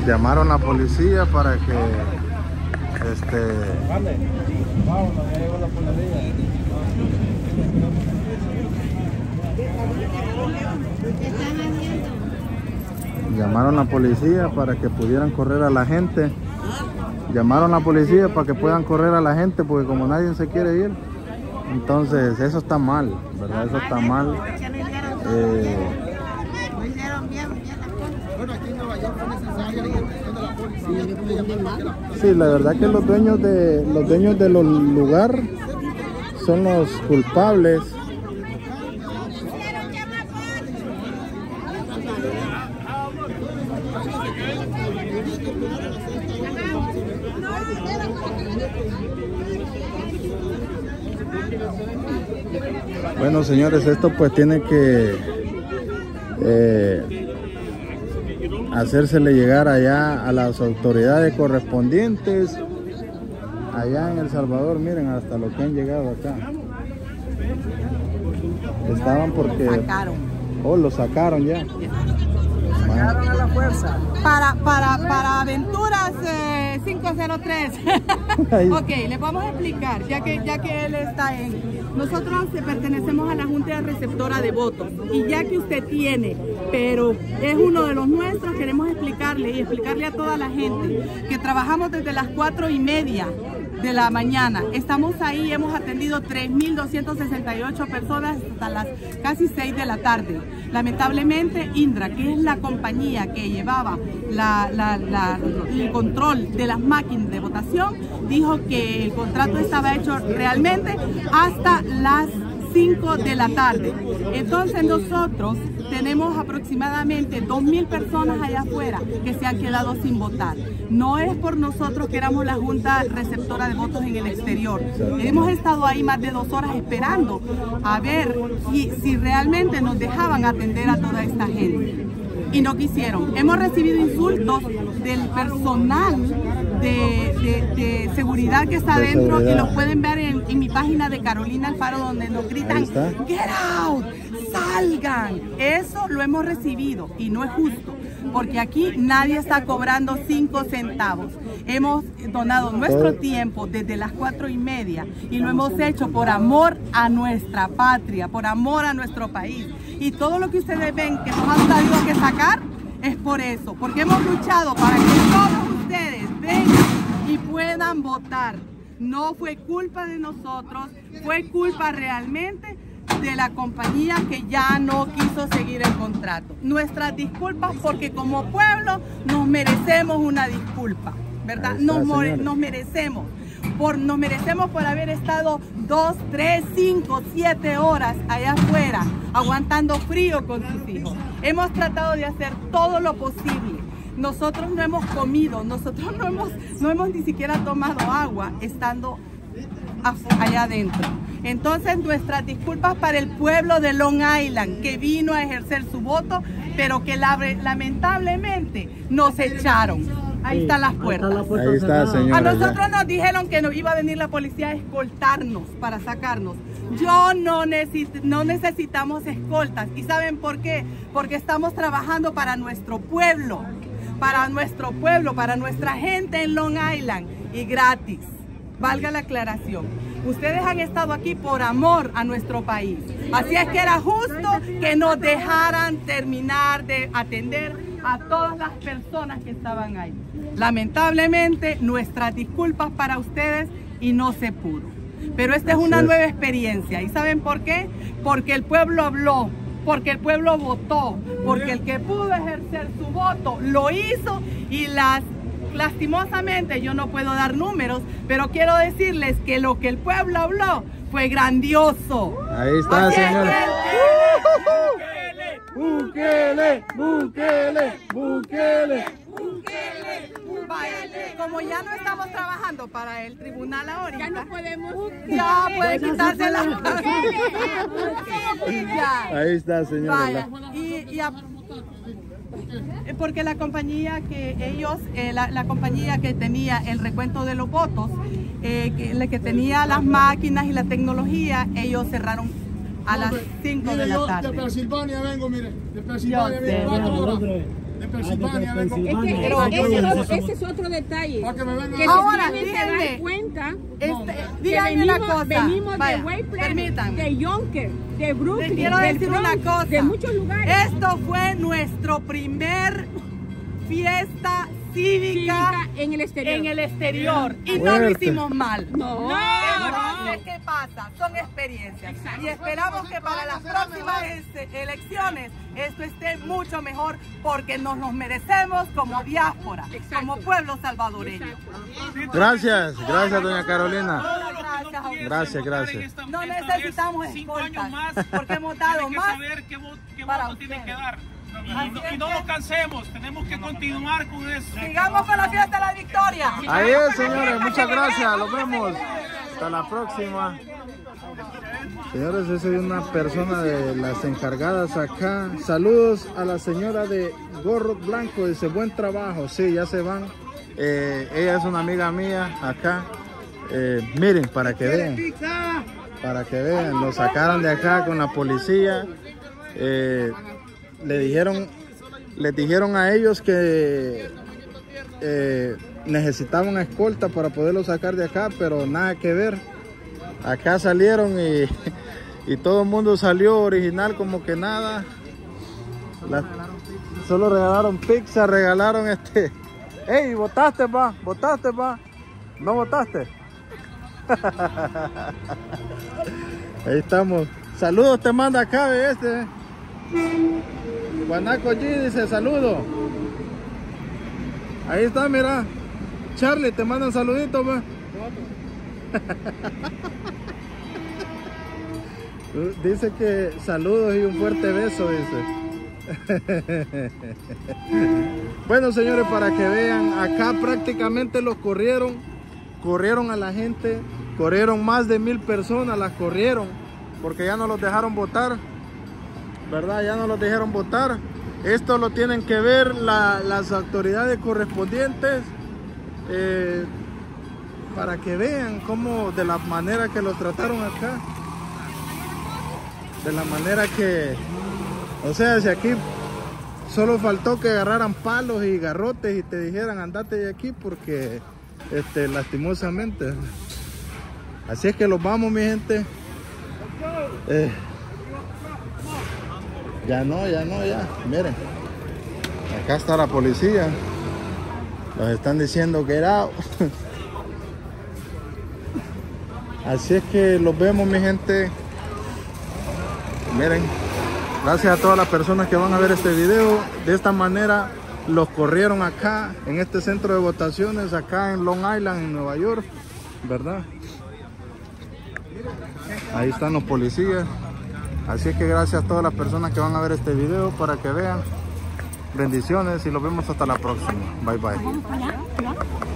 llamaron a la policía para que llamaron a la policía para que pudieran correr a la gente. Llamaron a la policía para que puedan correr a la gente, porque como nadie se quiere ir, entonces eso está mal, ¿verdad? Eso está mal. Bueno, aquí en Nueva York fue necesaria la intervención de la policía. Sí, la verdad que los dueños de los lugares son los culpables. Bueno, señores, esto pues tiene que hacérsele llegar allá a las autoridades correspondientes allá en El Salvador. Miren hasta lo que han llegado acá. Estaban porque lo sacaron ya. Sacaron a la fuerza. Para Aventuras 503. Ok, les vamos a explicar, ya que él está en... Nosotros pertenecemos a la Junta Receptora de Votos, y ya que usted tiene, pero es uno de los nuestros, queremos explicarle a toda la gente que trabajamos desde las 4:30 de la mañana. Estamos ahí, hemos atendido 3.268 personas hasta las casi 6 de la tarde. Lamentablemente, Indra, que es la compañía que llevaba el control de las máquinas de votación, dijo que el contrato estaba hecho realmente hasta las 5 de la tarde. Entonces nosotros tenemos aproximadamente 2.000 personas allá afuera que se han quedado sin votar. No es por nosotros que éramos la Junta Receptora de Votos en el exterior. Hemos estado ahí más de 2 horas esperando a ver si realmente nos dejaban atender a toda esta gente. Y no quisieron. Hemos recibido insultos del personal de seguridad que está adentro, y lo pueden ver en mi página de Carolina Alfaro, donde nos gritan "Get out", salgan. Eso lo hemos recibido y no es justo, porque aquí nadie está cobrando 5 centavos. Hemos donado nuestro tiempo desde las 4:30 y lo hemos hecho por amor a nuestra patria, por amor a nuestro país. Y todo lo que ustedes ven que nos han tenido que sacar es por eso, porque hemos luchado para que todos ustedes vengan y puedan votar. No fue culpa de nosotros, fue culpa realmente de la compañía que ya no quiso seguir el contrato. Nuestras disculpas, porque como pueblo nos merecemos una disculpa, ¿verdad? Nos merecemos. Nos merecemos por haber estado 2, 3, 5, 7 horas allá afuera aguantando frío con sus hijos. Hemos tratado de hacer todo lo posible. Nosotros no hemos comido, nosotros no hemos ni siquiera tomado agua estando allá adentro. Entonces, nuestras disculpas para el pueblo de Long Island, que vino a ejercer su voto, pero que lamentablemente nos echaron. Ahí están las puertas. Ahí está, señora. A nosotros nos dijeron que nos iba a venir la policía a escoltarnos para sacarnos. No necesitamos escoltas. ¿Y saben por qué? Porque estamos trabajando para nuestro pueblo, para nuestra gente en Long Island, y gratis. Valga la aclaración. Ustedes han estado aquí por amor a nuestro país. Así es que era justo que nos dejaran terminar de atender a todas las personas que estaban ahí. Lamentablemente, nuestras disculpas para ustedes, y no se pudo. Pero esta es una nueva experiencia. ¿Y saben por qué? Porque el pueblo habló, porque el pueblo votó, porque el que pudo ejercer su voto lo hizo, y lastimosamente yo no puedo dar números, pero quiero decirles que lo que el pueblo habló fue grandioso. Ahí está, señor. Bukele, Bukele, Bukele. Como ya no estamos trabajando para el tribunal ahorita, ya no podemos. Ya puede quitarse la. Ahí está, señora. Porque la compañía que ellos, la compañía que tenía el recuento de los votos, que tenía las máquinas y la tecnología, ellos cerraron a las 5 de la tarde. De Pensilvania vengo, mire, de Pensilvania, mire, 4 horas. de Pensilvania. Vengo. Ese es otro detalle. Para que me vengan Que Ahora, se dan cuenta díganme una cosa. Venimos Vaya, de Wayplan, permítanme. de Yonkers, de Brooklyn, Les quiero del decir Bronx, una cosa. de muchos lugares. Esto fue nuestro primer fiesta cívica en el exterior. Y no lo Fuerte. hicimos mal. No. Entonces, ¿qué pasa? Son experiencias. Y esperamos que para las próximas elecciones esto esté mucho mejor porque nos los merecemos como diáspora, como pueblo salvadoreño. Gracias, gracias doña Carolina. Gracias a ustedes. Gracias. No necesitamos 5 años escoltas, más, porque hemos dado tienen que más saber qué para voto tienen que ustedes. dar. Y no nos cansemos, tenemos que continuar con eso. Sigamos con la fiesta de la victoria. Ahí es, señores, muchas gracias, los vemos. Hasta la próxima. Señores, yo soy una persona de las encargadas acá. Saludos a la señora de gorro blanco, dice buen trabajo. Sí, ya se van. Ella es una amiga mía acá. Miren, para que vean. Para que vean, lo sacaron de acá con la policía. Les dijeron a ellos que necesitaban escolta para poderlo sacar de acá, pero nada que ver. Acá salieron y todo el mundo salió original como que nada. Solo regalaron pizza, regalaron ¡Ey! ¿Votaste, pa? ¿Votaste, pa? ¿No votaste? Ahí estamos. Saludos te manda acá, Guanaco G dice saludo. Ahí está, mira. Charlie te manda un saludito, pa. Dice que saludos y un fuerte beso, dice. Bueno, señores, para que vean, acá prácticamente los corrieron a la gente, corrieron más de 1000 personas, las corrieron, porque ya no los dejaron votar, ¿verdad? Ya no los dejaron votar. Esto lo tienen que ver las autoridades correspondientes, para que vean cómo, de la manera que los trataron acá. De la manera que, o sea, si aquí solo faltó que agarraran palos y garrotes y te dijeran andate de aquí porque lastimosamente. Así es que los vamos, mi gente. Ya. Miren, acá está la policía. Los están diciendo get out. Así es que los vemos, mi gente. Miren, gracias a todas las personas que van a ver este video. De esta manera los corrieron acá en este centro de votaciones, acá en Long Island, en Nueva York, ¿verdad? Ahí están los policías. Así es que gracias a todas las personas que van a ver este video, para que vean. Bendiciones y los vemos hasta la próxima. Bye bye.